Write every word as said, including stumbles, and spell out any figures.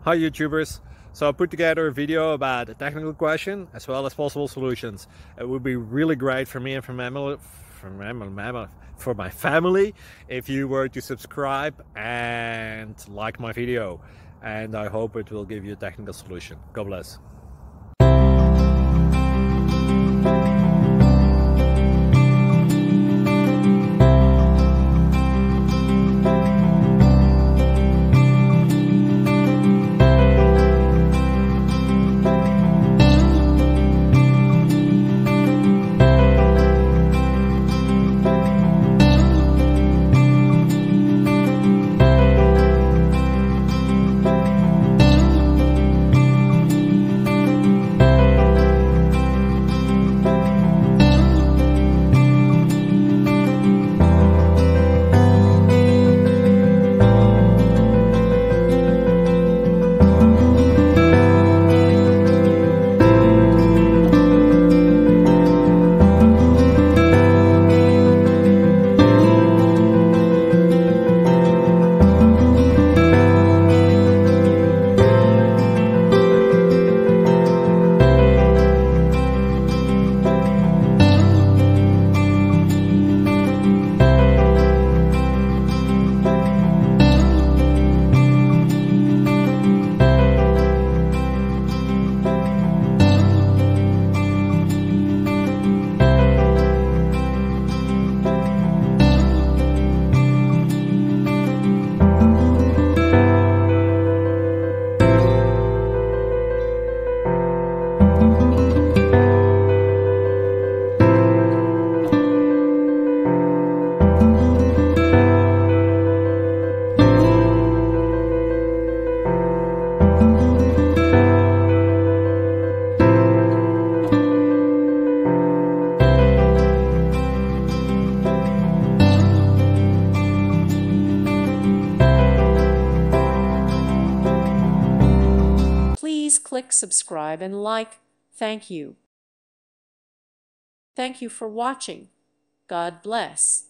Hi YouTubers! So I put together a video about a technical question as well as possible solutions. It would be really great for me and for, mammal, for, mammal, for my family if you were to subscribe and like my video. And I hope it will give you a technical solution. God bless. Please click subscribe and like. Thank you. Thank you for watching. God bless.